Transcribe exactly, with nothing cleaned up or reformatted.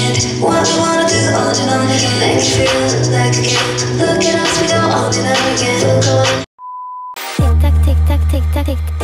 weekend. What we wanna do on and on again. Make it feel like a game. Look at us, we don't own it up again. Tick tock, tick tock, tick tock, tick tock.